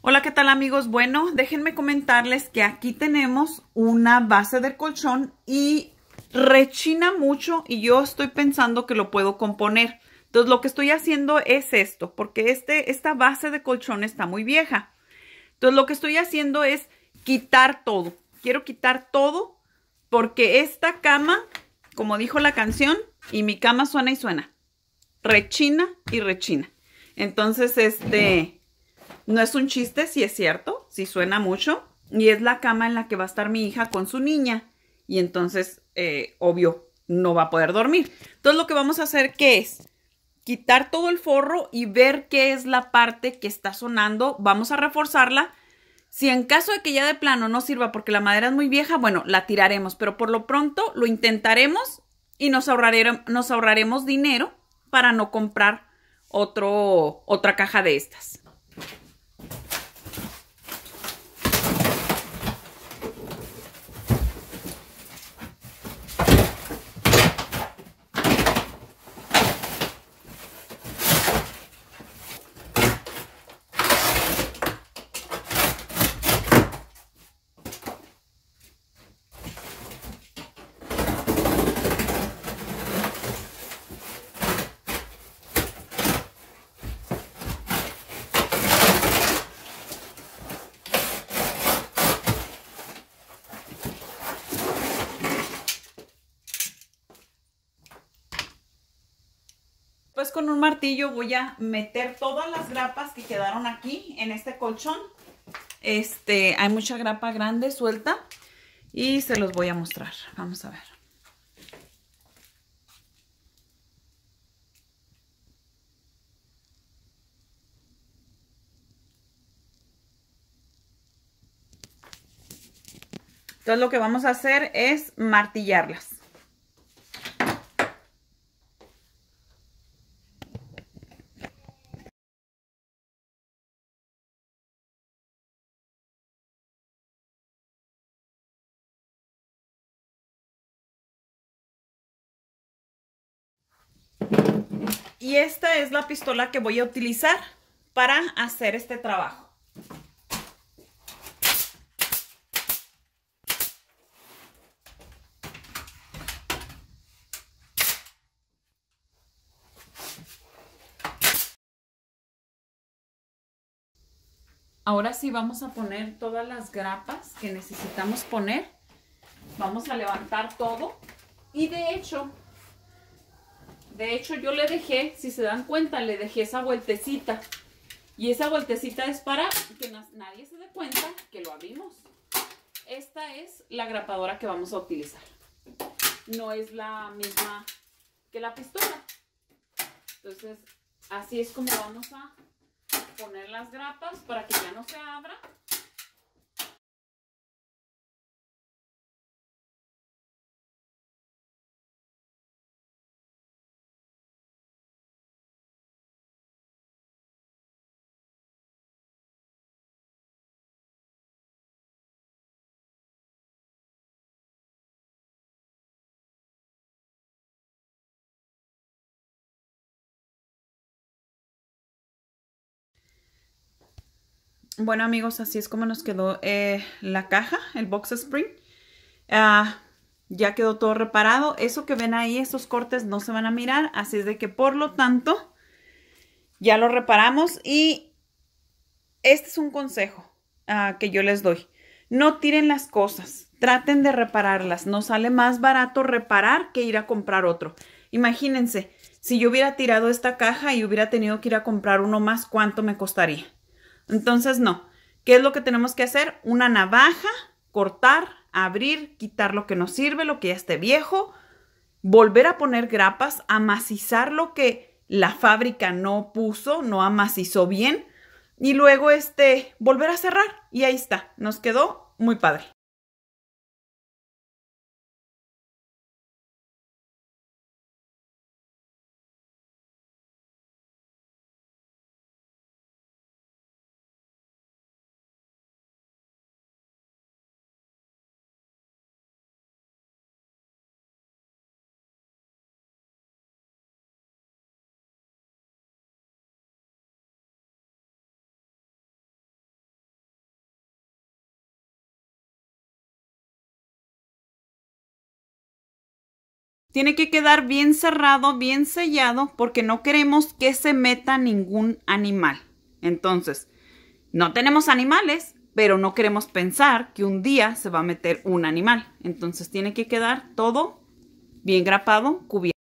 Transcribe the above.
Hola, ¿qué tal amigos? Bueno, déjenme comentarles que aquí tenemos una base de colchón y rechina mucho y yo estoy pensando que lo puedo componer. Entonces lo que estoy haciendo es esto, porque esta base de colchón está muy vieja. Entonces lo que estoy haciendo es quitar todo. Quiero quitar todo porque esta cama, como dijo la canción, y mi cama suena y suena. Rechina y rechina. Entonces no es un chiste, sí es cierto, sí suena mucho. Y es la cama en la que va a estar mi hija con su niña. Y entonces, obvio, no va a poder dormir. Entonces lo que vamos a hacer, ¿qué es? Quitar todo el forro y ver qué es la parte que está sonando. Vamos a reforzarla. Si en caso de que ya de plano no sirva porque la madera es muy vieja, bueno, la tiraremos. Pero por lo pronto lo intentaremos y nos ahorraremos dinero para no comprar otra caja de estas. Pues con un martillo voy a meter todas las grapas que quedaron aquí en este colchón. Hay mucha grapa grande suelta y se los voy a mostrar. Vamos a ver. Entonces lo que vamos a hacer es martillarlas. Y esta es la pistola que voy a utilizar para hacer este trabajo. Ahora sí vamos a poner todas las grapas que necesitamos poner. Vamos a levantar todo. Y de hecho yo le dejé, si se dan cuenta, le dejé esa vueltecita. Y esa vueltecita es para que nadie se dé cuenta que lo abrimos. Esta es la grapadora que vamos a utilizar. No es la misma que la pistola. Entonces, así es como vamos a poner las grapas para que ya no se abra. Bueno amigos, así es como nos quedó la caja, el box spring. Ya quedó todo reparado. Eso que ven ahí, esos cortes no se van a mirar. Así es de que por lo tanto ya lo reparamos. Y este es un consejo que yo les doy. No tiren las cosas. Traten de repararlas. Nos sale más barato reparar que ir a comprar otro. Imagínense, si yo hubiera tirado esta caja y hubiera tenido que ir a comprar uno más, ¿cuánto me costaría? Entonces, no. ¿Qué es lo que tenemos que hacer? Una navaja, cortar, abrir, quitar lo que nos sirve, lo que ya esté viejo, volver a poner grapas, amacizar lo que la fábrica no puso, no amacizó bien, y luego volver a cerrar. Y ahí está. Nos quedó muy padre. Tiene que quedar bien cerrado, bien sellado, porque no queremos que se meta ningún animal. Entonces, no tenemos animales, pero no queremos pensar que un día se va a meter un animal. Entonces tiene que quedar todo bien grapado, cubierto.